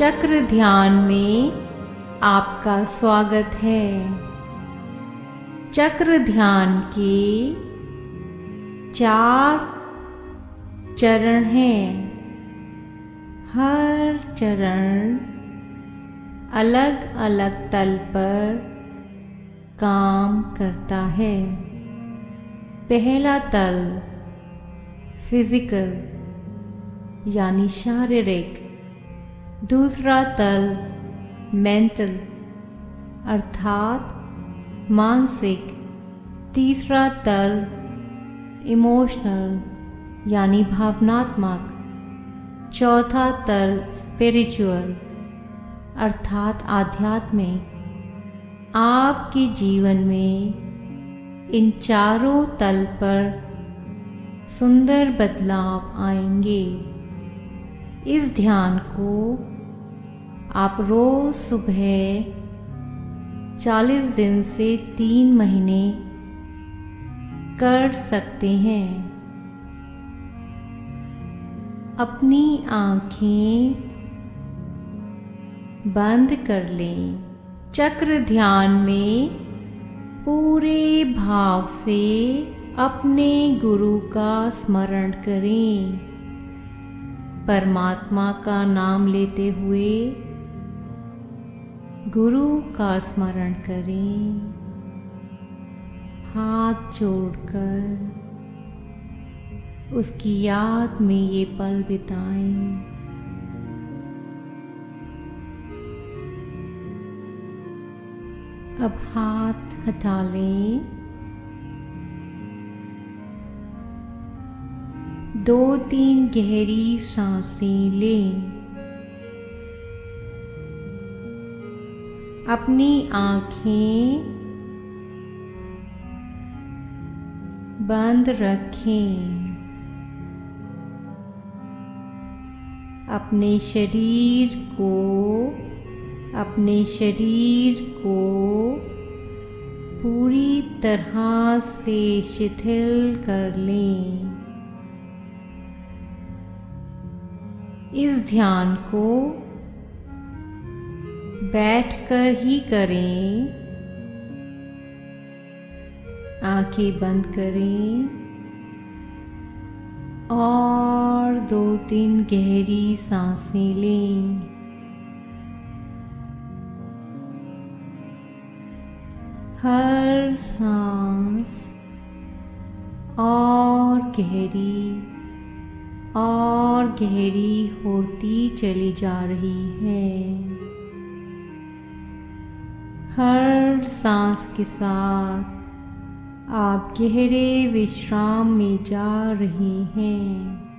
चक्र ध्यान में आपका स्वागत है। चक्र ध्यान के 4 चरण हैं। हर चरण अलग अलग तल पर काम करता है। पहला तल फिजिकल यानी शारीरिक, दूसरा तल मेंटल अर्थात मानसिक, तीसरा तल इमोशनल यानी भावनात्मक, चौथा तल स्पिरिचुअल अर्थात आध्यात्मिक। आपके जीवन में इन चारों तल पर सुंदर बदलाव आएंगे। इस ध्यान को आप रोज सुबह 40 दिन से 3 महीने कर सकते हैं। अपनी आंखें बंद कर लें। चक्र ध्यान में पूरे भाव से अपने गुरु का स्मरण करें। परमात्मा का नाम लेते हुए गुरु का स्मरण करें। हाथ जोड़कर उसकी याद में ये पल बिताएं। अब हाथ हटा लें। 2-3 गहरी सांसें लें। अपनी आंखें बंद रखें। अपने शरीर को पूरी तरह से शिथिल कर लें। इस ध्यान को बैठकर ही करें। आंखें बंद करें और 2-3 गहरी सांसें लें। हर सांस और गहरी होती चली जा रही है। हर सांस के साथ आप गहरे विश्राम में जा रहे हैं।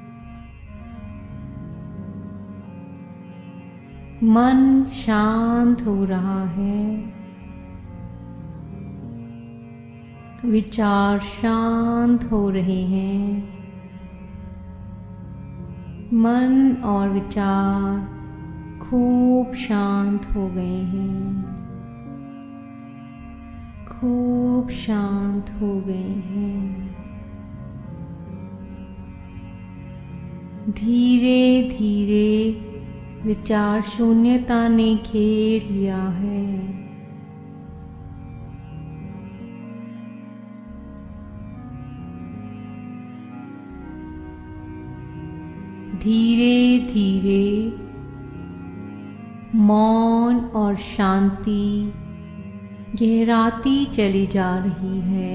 मन शांत हो रहा है। विचार शांत हो रहे हैं। मन और विचार खूब शांत हो गए हैं। खूब शांत हो गए हैं। धीरे धीरे विचार शून्यता ने घेर लिया है। धीरे धीरे मौन और शांति गहराती चली जा रही है।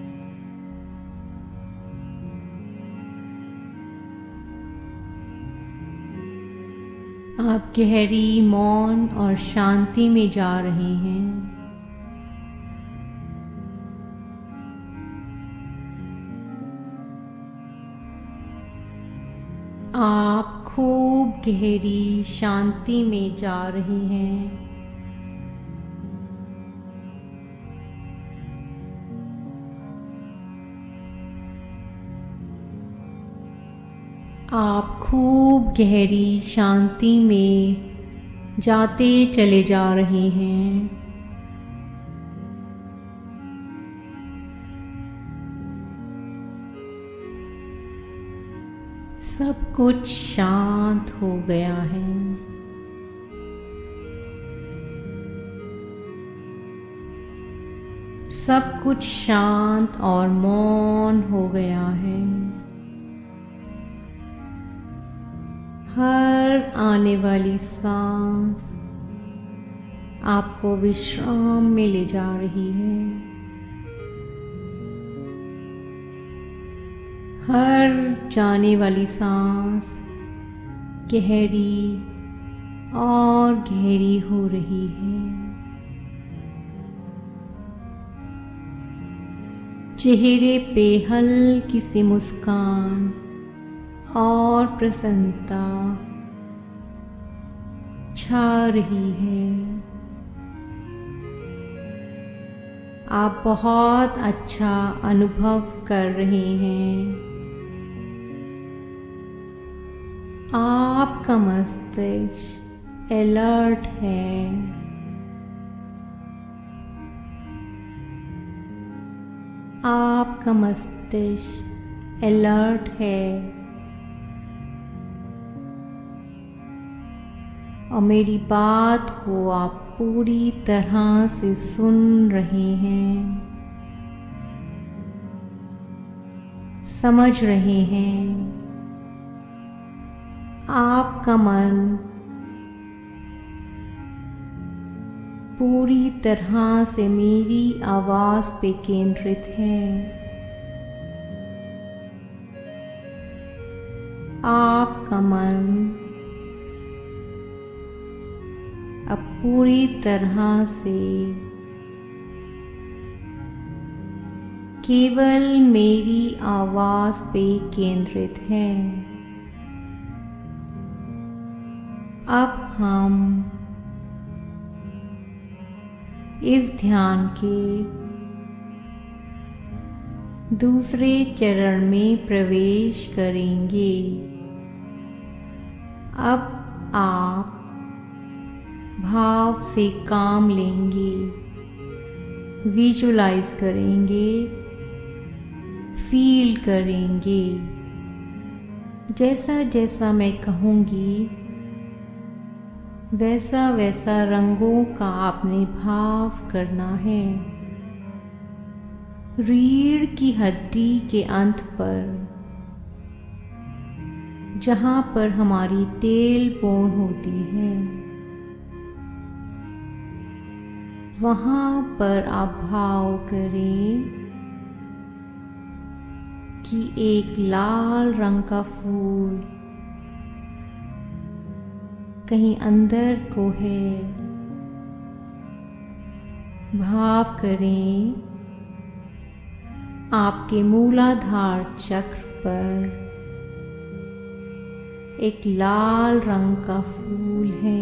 आप गहरी मौन और शांति में जा रहे हैं। आप खूब गहरी शांति में जा रहे हैं। आप खूब गहरी शांति में जाते चले जा रहे हैं। सब कुछ शांत हो गया है। सब कुछ शांत और मौन हो गया है। हर आने वाली सांस आपको विश्राम में ले जा रही है। हर जाने वाली सांस गहरी और गहरी हो रही है। चेहरे पे हल्की सी मुस्कान और प्रसन्नता छा रही है। आप बहुत अच्छा अनुभव कर रहे हैं। आपका मस्तिष्क अलर्ट है। आपका मस्तिष्क अलर्ट है और मेरी बात को आप पूरी तरह से सुन रहे हैं, समझ रहे हैं। आपका मन पूरी तरह से मेरी आवाज पे केंद्रित है। आपका मन अब पूरी तरह से केवल मेरी आवाज पे केंद्रित है। अब हम इस ध्यान के दूसरे चरण में प्रवेश करेंगे। अब आप भाव से काम लेंगे, विजुलाइज करेंगे, फील करेंगे। जैसा जैसा मैं कहूँगी वैसा वैसा रंगों का आपने भाव करना है। रीढ़ की हड्डी के अंत पर, जहाँ पर हमारी टेल बोन होती है, वहाँ पर आप भाव करें कि एक लाल रंग का फूल कहीं अंदर को है। भाव करें आपके मूलाधार चक्र पर एक लाल रंग का फूल है।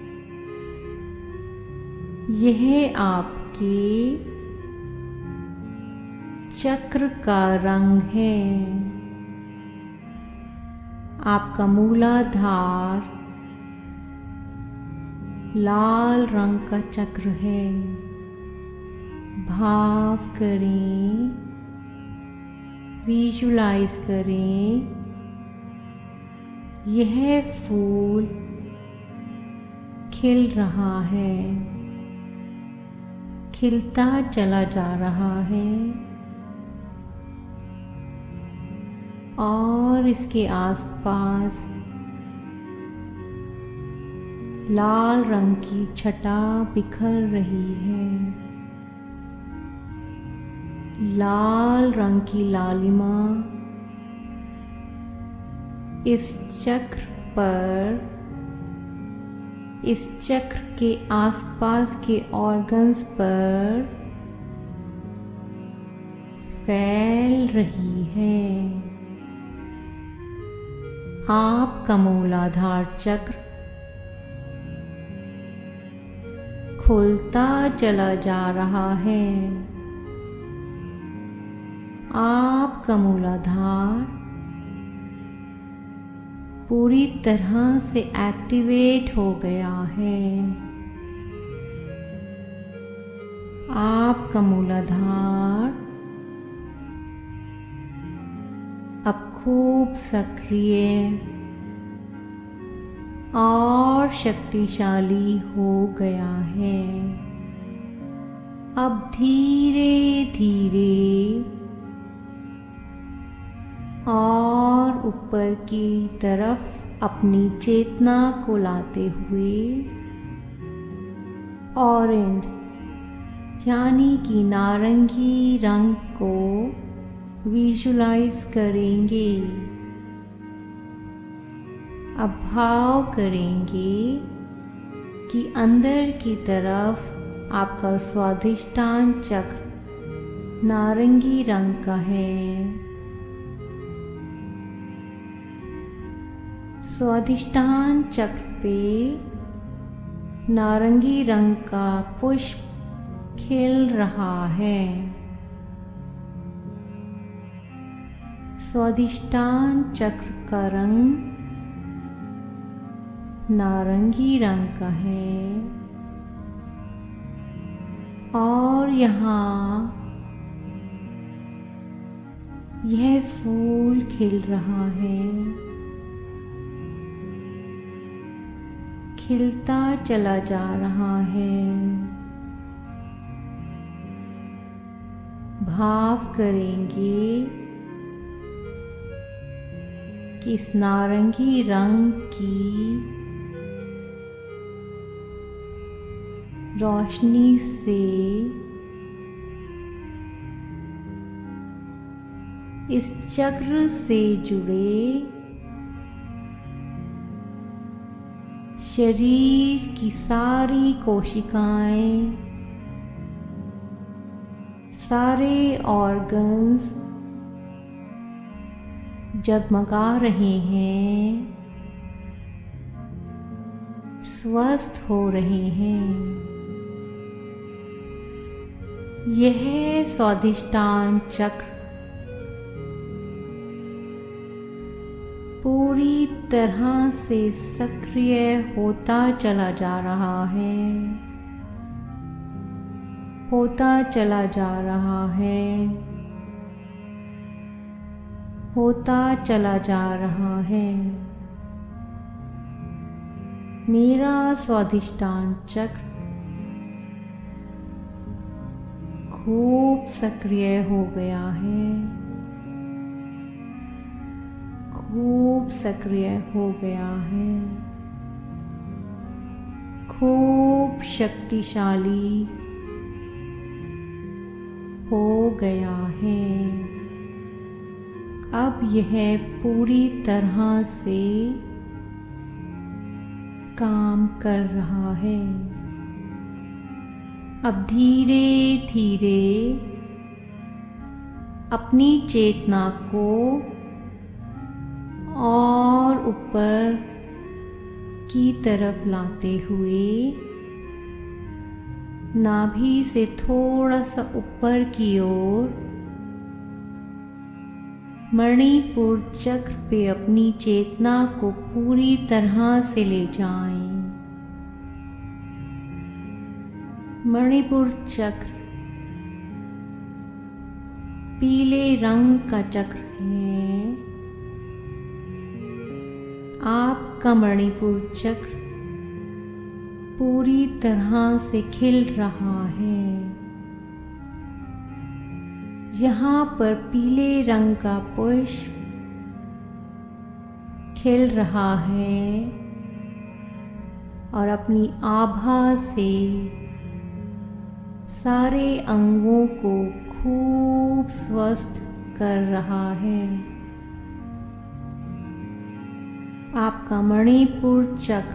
यह आपके चक्र का रंग है। आपका मूलाधार लाल रंग का चक्र है। भाव करें, विजुलाइज करें, यह फूल खिल रहा है, खिलता चला जा रहा है और इसके आसपास लाल रंग की छटा बिखर रही है। लाल रंग की लालिमा इस चक्र पर, इस चक्र के आसपास के ऑर्गन्स पर फैल रही है। आपका मूलाधार चक्र खुलता चला जा रहा है। आपका मूलाधार पूरी तरह से एक्टिवेट हो गया है। आपका मूलाधार अब खूब सक्रिय और शक्तिशाली हो गया है। अब धीरे धीरे और ऊपर की तरफ अपनी चेतना को लाते हुए ऑरेंज यानी कि नारंगी रंग को विजुलाइज करेंगे। अब भाव करेंगे कि अंदर की तरफ आपका स्वाधिष्ठान चक्र नारंगी रंग का है। स्वाधिष्ठान चक्र पे नारंगी रंग का पुष्प खिल रहा है। स्वाधिष्ठान चक्र का रंग नारंगी रंग का है और यहाँ यह फूल खिल रहा है, खिलता चला जा रहा है। भाव करेंगे कि इस नारंगी रंग की रोशनी से इस चक्र से जुड़े शरीर की सारी कोशिकाएं, सारे ऑर्गन्स जगमगा रहे हैं, स्वस्थ हो रहे हैं। यह स्वाधिष्ठान चक्र पूरी तरह से सक्रिय होता चला जा रहा है, होता चला जा रहा है, होता चला जा रहा है। मेरा स्वाधिष्ठान चक्र खूब सक्रिय हो गया है, खूब सक्रिय हो गया है, खूब शक्तिशाली हो गया है। अब यह पूरी तरह से काम कर रहा है। अब धीरे धीरे अपनी चेतना को और ऊपर की तरफ लाते हुए नाभि से थोड़ा सा ऊपर की ओर मणिपुर चक्र पे अपनी चेतना को पूरी तरह से ले जाएं। मणिपुर चक्र पीले रंग का चक्र है। आपका मणिपुर चक्र पूरी तरह से खिल रहा है। यहाँ पर पीले रंग का पुष्प खिल रहा है और अपनी आभा से सारे अंगों को खूब स्वस्थ कर रहा है। आपका मणिपुर चक्र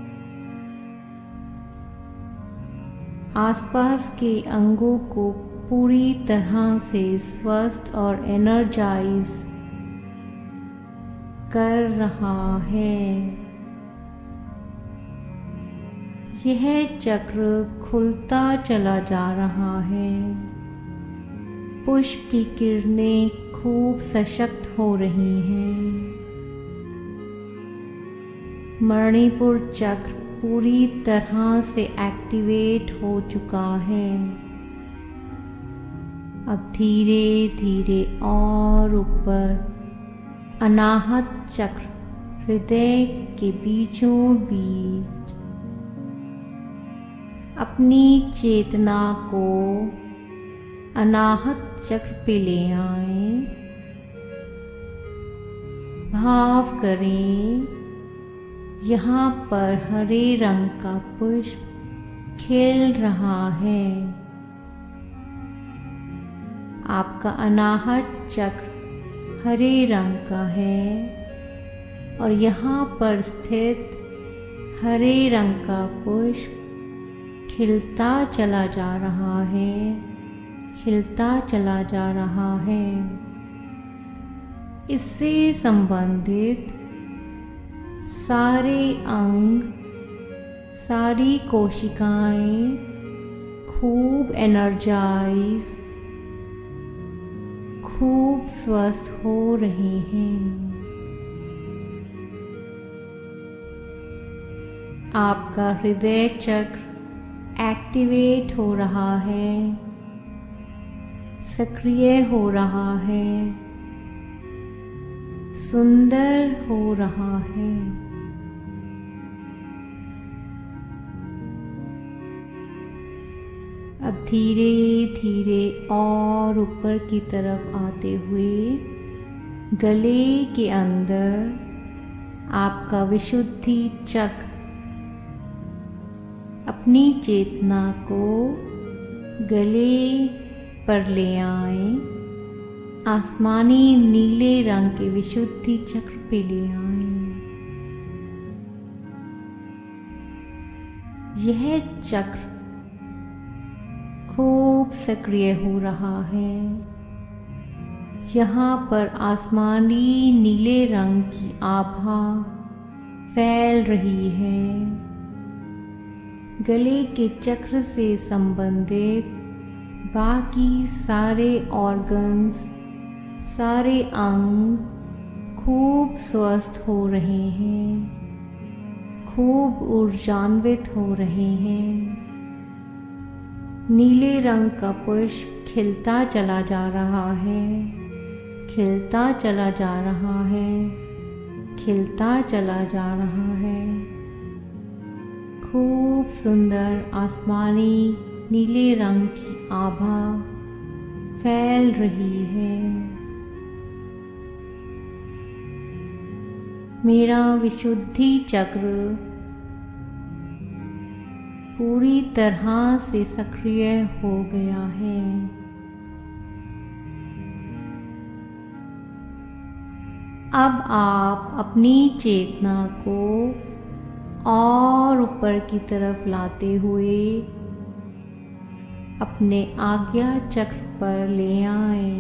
आसपास के अंगों को पूरी तरह से स्वस्थ और एनर्जाइज कर रहा है। यह चक्र खुलता चला जा रहा है। पुष्प की किरणें खूब सशक्त हो रही हैं। मणिपुर चक्र पूरी तरह से एक्टिवेट हो चुका है। अब धीरे धीरे और ऊपर अनाहत चक्र हृदय के बीचों बीच अपनी चेतना को अनाहत चक्र पे ले आएं। भाव करें यहाँ पर हरे रंग का पुष्प खिल रहा है। आपका अनाहत चक्र हरे रंग का है और यहाँ पर स्थित हरे रंग का पुष्प खिलता चला जा रहा है, खिलता चला जा रहा है। इससे संबंधित सारे अंग, सारी कोशिकाएं खूब एनर्जाइज, खूब स्वस्थ हो रहे हैं। आपका हृदय चक्र एक्टिवेट हो रहा है, सक्रिय हो रहा है, सुंदर हो रहा है। अब धीरे धीरे और ऊपर की तरफ आते हुए गले के अंदर आपका विशुद्धि चक्र अपनी चेतना को गले पर ले आए, आसमानी नीले रंग के विशुद्धि चक्र पे ले आए। यह चक्र खूब सक्रिय हो रहा है। यहाँ पर आसमानी नीले रंग की आभा फैल रही है। गले के चक्र से संबंधित बाकी सारे ऑर्गन्स, सारे अंग खूब स्वस्थ हो रहे हैं, खूब ऊर्जान्वित हो रहे हैं। नीले रंग का पुष्प खिलता चला जा रहा है, खिलता चला जा रहा है, खिलता चला जा रहा है। खूब सुंदर आसमानी नीले रंग की आभा फैल रही है। मेरा विशुद्धि चक्र पूरी तरह से सक्रिय हो गया है। अब आप अपनी चेतना को और ऊपर की तरफ लाते हुए अपने आज्ञा चक्र पर ले आए।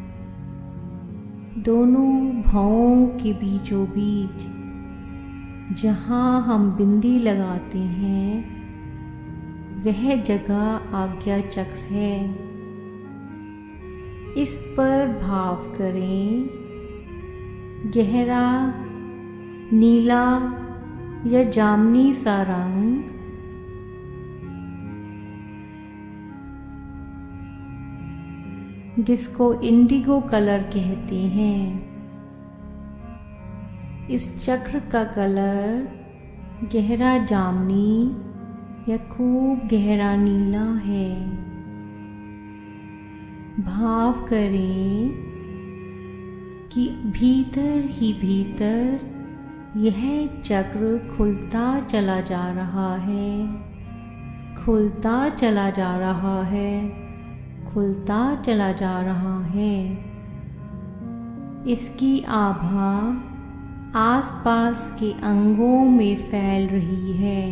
दोनों भौं के बीचों बीच जहाँ हम बिंदी लगाते हैं वह जगह आज्ञा चक्र है। इस पर भाव करें, गहरा नीला या जामुनी सा रंग जिसको इंडिगो कलर कहते हैं। इस चक्र का कलर गहरा जामुनी या खूब गहरा नीला है। भाव करें कि भीतर ही भीतर यह चक्र खुलता चला जा रहा है, खुलता चला जा रहा है, खुलता चला जा रहा है। इसकी आभा आसपास के अंगों में फैल रही है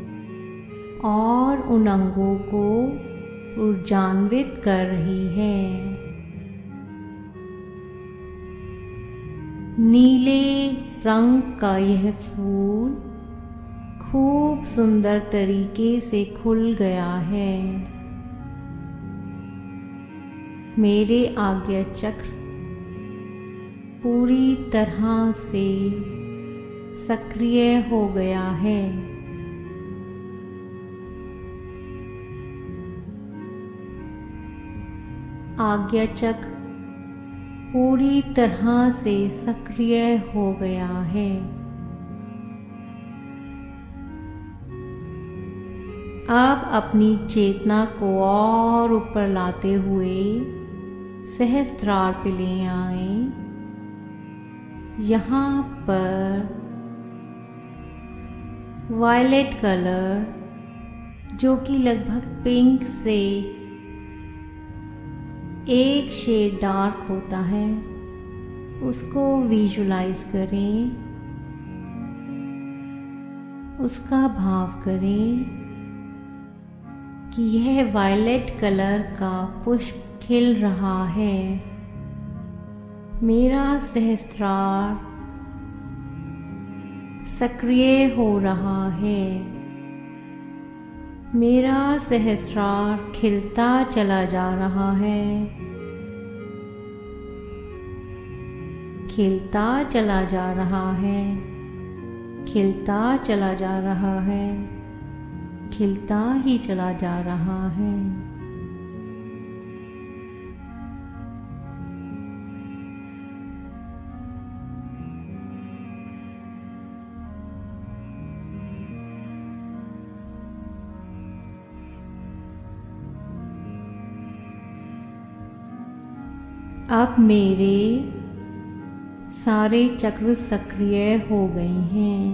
और उन अंगों को ऊर्जान्वित कर रही है। नीले रंग का यह फूल खूब सुंदर तरीके से खुल गया है। मेरे आज्ञा चक्र पूरी तरह से सक्रिय हो गया है। आज्ञा चक्र पूरी तरह से सक्रिय हो गया है। अब अपनी चेतना को और ऊपर लाते हुए सहस्त्रार पे ले आए। यहाँ पर वायलेट कलर, जो कि लगभग पिंक से एक शेड डार्क होता है, उसको विजुलाइज करें, उसका भाव करें कि यह वायलेट कलर का पुष्प खिल रहा है। मेरा सहस्त्रार सक्रिय हो रहा है। मेरा सहस्त्रार खिलता चला जा रहा है, खिलता चला जा रहा है, खिलता चला जा रहा है, खिलता ही चला जा रहा है। अब मेरे सारे चक्र सक्रिय हो गए हैं।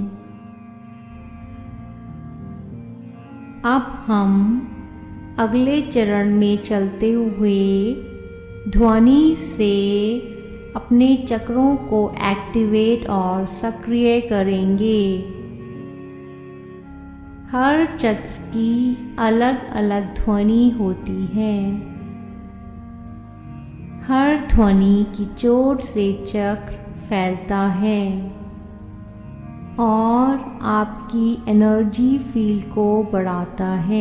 अब हम अगले चरण में चलते हुए ध्वनि से अपने चक्रों को एक्टिवेट और सक्रिय करेंगे। हर चक्र की अलग अलग ध्वनि होती है। हर ध्वनि की चोट से चक्र फैलता है और आपकी एनर्जी फील्ड को बढ़ाता है।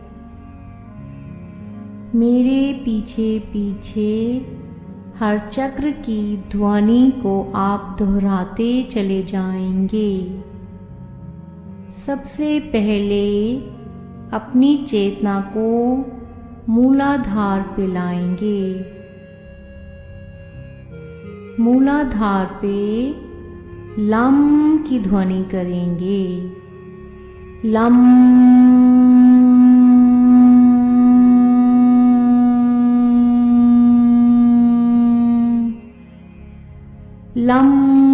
मेरे पीछे पीछे हर चक्र की ध्वनि को आप दोहराते चले जाएंगे। सबसे पहले अपनी चेतना को मूलाधार पे लाएंगे। मूलाधार पे लम की ध्वनि करेंगे। लम, लम,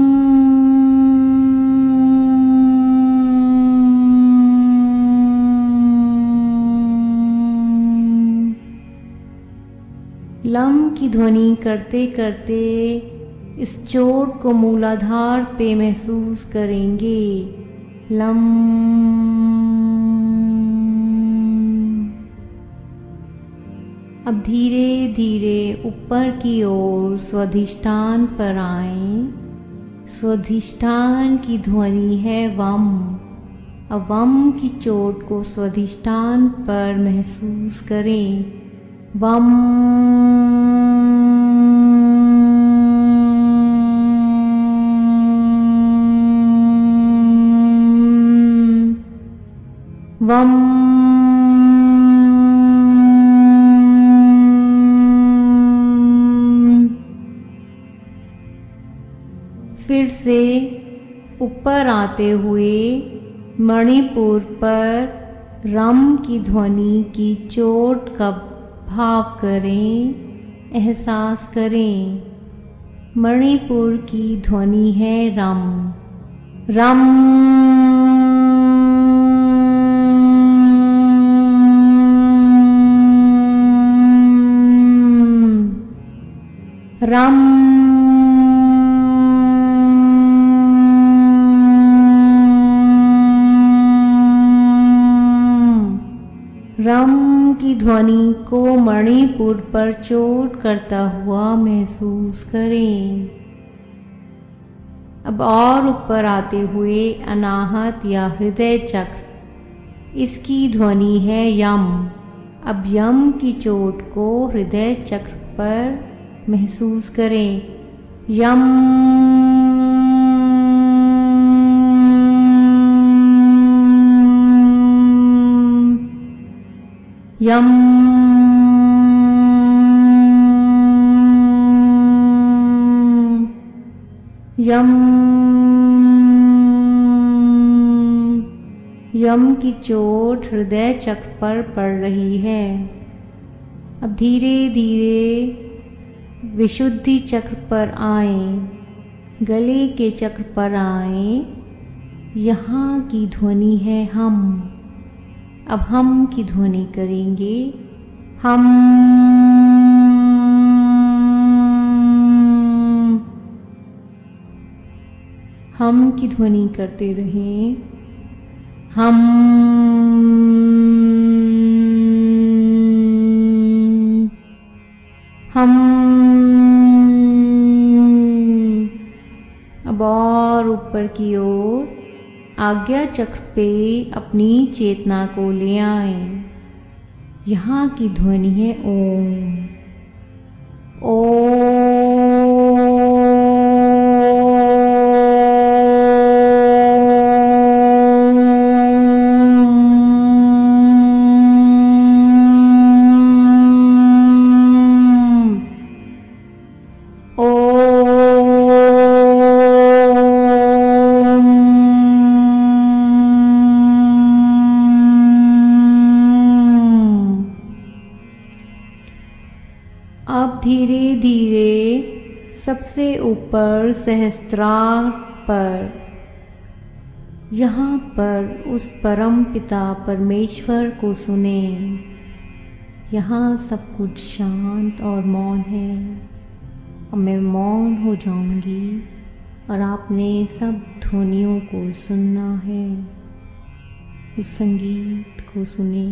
लम की ध्वनि करते करते इस चोट को मूलाधार पे महसूस करेंगे। लम। अब धीरे धीरे ऊपर की ओर स्वाधिष्ठान पर आएं। स्वाधिष्ठान की ध्वनि है वम। अब वम की चोट को स्वाधिष्ठान पर महसूस करें। वम, वम, फिर से ऊपर आते हुए मणिपुर पर रम की ध्वनि की चोट का भाव करें, एहसास करें। मणिपुर की ध्वनि है रम। रम, रम, रम की ध्वनि को मणिपुर पर चोट करता हुआ महसूस करें। अब और ऊपर आते हुए अनाहत या हृदय चक्र, इसकी ध्वनि है यम। अब यम की चोट को हृदय चक्र पर महसूस करें। यम, यम, यम, यम की चोट हृदय चक्र पर पड़ रही है। अब धीरे धीरे विशुद्धि चक्र पर आए, गले के चक्र पर आए। यहाँ की ध्वनि है हम। अब हम की ध्वनि करेंगे। हम की ध्वनि करते रहें। हम अब और ऊपर की ओर आज्ञा चक्र पे अपनी चेतना को ले आए। यहाँ की ध्वनि है ओम। ओम। अब धीरे धीरे सबसे ऊपर सहस्त्रार पर, यहाँ पर उस परम पिता परमेश्वर को सुने। यहाँ सब कुछ शांत और मौन है। अब मैं मौन हो जाऊंगी और आपने सब ध्वनियों को सुनना है। उस संगीत को सुने।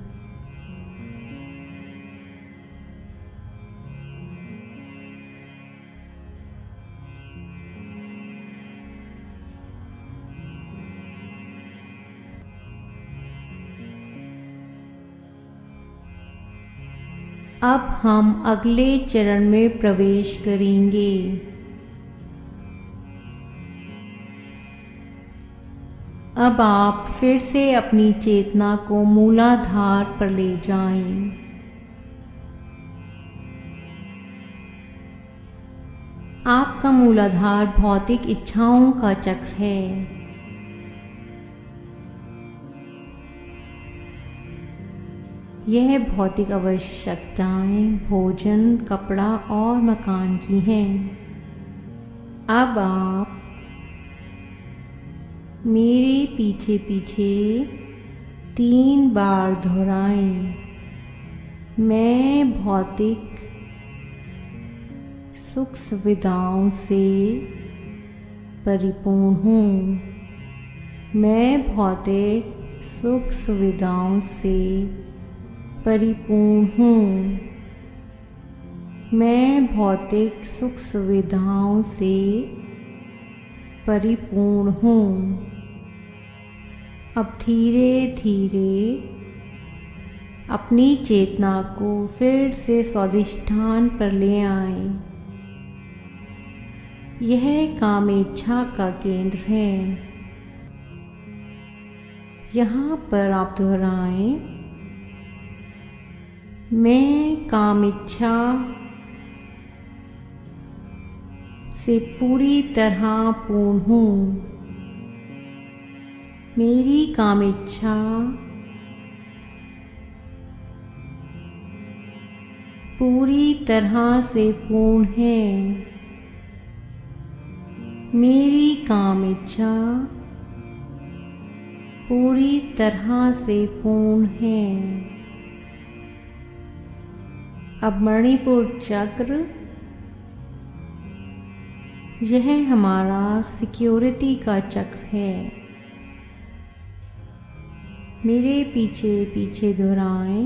अब हम अगले चरण में प्रवेश करेंगे। अब आप फिर से अपनी चेतना को मूलाधार पर ले जाएं। आपका मूलाधार भौतिक इच्छाओं का चक्र है। यह भौतिक आवश्यकताएं भोजन, कपड़ा और मकान की हैं। अब आप मेरे पीछे पीछे 3 बार दोहराएं। मैं भौतिक सुख सुविधाओं से परिपूर्ण हूँ। मैं भौतिक सुख सुविधाओं से परिपूर्ण हूँ। मैं भौतिक सुख सुविधाओं से परिपूर्ण हूँ। अब धीरे धीरे अपनी चेतना को फिर से स्वाधिष्ठान पर ले आए। यह कामेच्छा का केंद्र है। यहाँ पर आप दोहराएं। मैं कामेच्छा से पूरी तरह पूर्ण हूँ। मेरी कामेच्छा पूरी तरह से पूर्ण है। मेरी कामेच्छा पूरी तरह से पूर्ण है। अब मणिपुर चक्र, यह हमारा सिक्योरिटी का चक्र है। मेरे पीछे पीछे दोहराएं।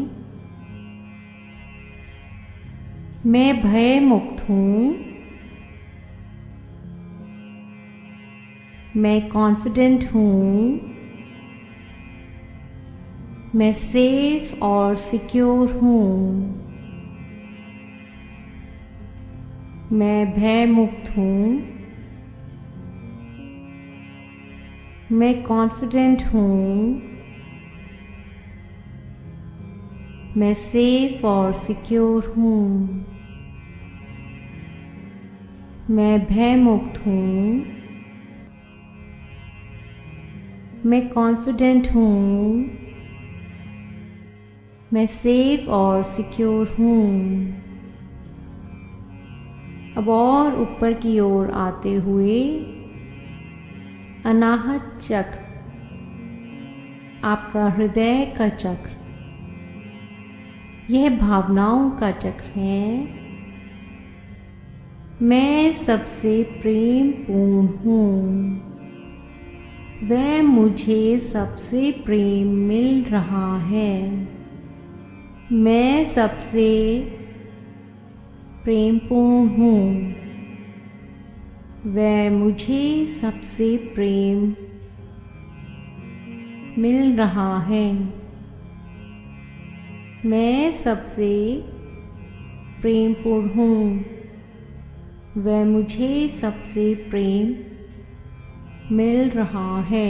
मैं भय मुक्त हूँ। मैं कॉन्फिडेंट हूँ। मैं सेफ और सिक्योर हूँ। मैं भय मुक्त हूँ। मैं कॉन्फिडेंट हूँ। मैं सेफ और सिक्योर हूँ। मैं भय मुक्त हूँ। मैं कॉन्फिडेंट हूँ, मैं सेफ और सिक्योर हूँ। अब और ऊपर की ओर आते हुए अनाहत चक्र, आपका हृदय का चक्र, यह भावनाओं का चक्र है। मैं सबसे प्रेम पूर्ण हूँ, वह मुझे सबसे प्रेम मिल रहा है। मैं सबसे प्रेमपूर्ण हूँ, वह मुझे सबसे प्रेम मिल रहा है। मैं सबसे प्रेमपूर्ण हूँ, वह मुझे सबसे प्रेम मिल रहा है।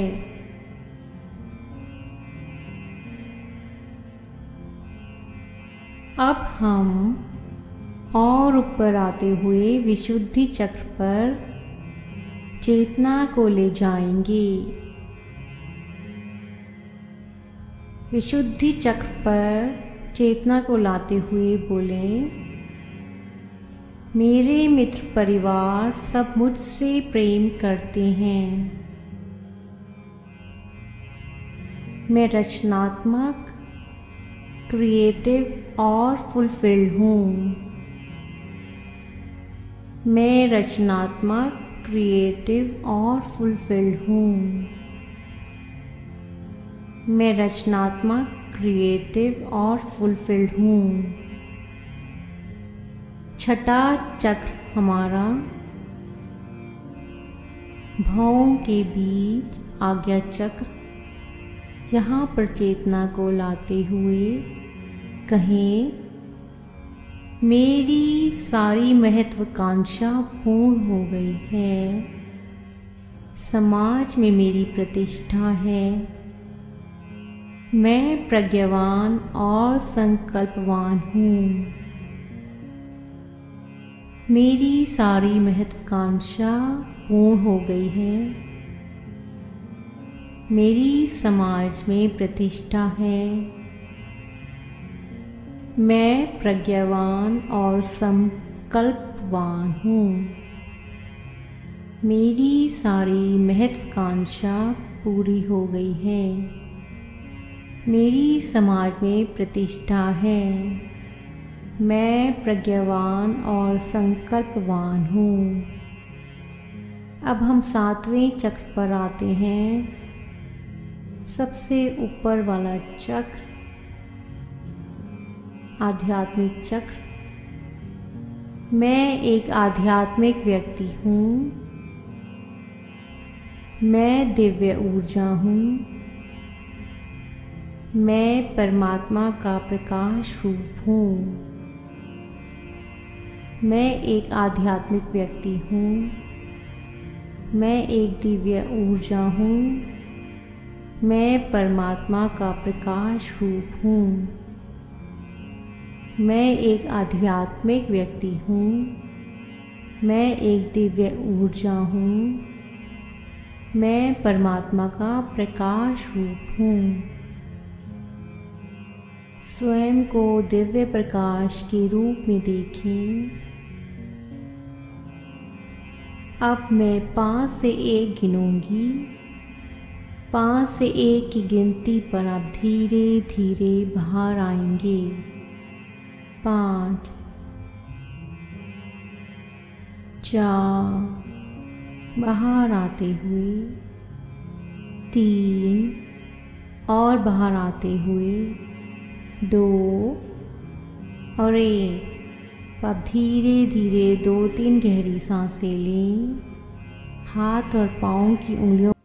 अब हम और ऊपर आते हुए विशुद्धि चक्र पर चेतना को ले जाएंगे। विशुद्धि चक्र पर चेतना को लाते हुए बोलें, मेरे मित्र परिवार सब मुझसे प्रेम करते हैं। मैं रचनात्मक, क्रिएटिव और फुलफिल्ड हूँ। मैं रचनात्मक, क्रिएटिव और फुलफिल्ड हूँ। मैं रचनात्मक, क्रिएटिव और फुलफिल्ड हूँ। छठा चक्र हमारा भावों के बीच आज्ञा चक्र, यहाँ पर चेतना को लाते हुए कहें, मेरी सारी महत्वाकांक्षा पूर्ण हो गई है। समाज में मेरी प्रतिष्ठा है। मैं प्रज्ञावान और संकल्पवान हूँ। मेरी सारी महत्वाकांक्षा पूर्ण हो गई है। मेरी समाज में प्रतिष्ठा है। मैं प्रज्ञावान और संकल्पवान हूँ। मेरी सारी महत्वाकांक्षा पूरी हो गई है। मेरी समाज में प्रतिष्ठा है। मैं प्रज्ञावान और संकल्पवान हूँ। अब हम 7वें चक्र पर आते हैं। सबसे ऊपर वाला चक्र आध्यात्मिक चक्र। मैं एक आध्यात्मिक व्यक्ति हूँ। मैं दिव्य ऊर्जा हूँ। मैं परमात्मा का प्रकाश रूप हूँ। मैं एक आध्यात्मिक व्यक्ति हूँ। मैं एक दिव्य ऊर्जा हूँ। मैं परमात्मा का प्रकाश रूप हूँ। मैं एक आध्यात्मिक व्यक्ति हूँ। मैं एक दिव्य ऊर्जा हूँ। मैं परमात्मा का प्रकाश रूप हूँ। स्वयं को दिव्य प्रकाश के रूप में देखें। अब मैं 5 से 1 गिनूंगी। 5 से 1 की गिनती पर आप धीरे धीरे बाहर आएंगे। 5, 4, बाहर आते हुए 3 और बाहर आते हुए 2 और 1। आप धीरे धीरे 2-3 गहरी सांसें लें। हाथ और पाँव की उंगलियों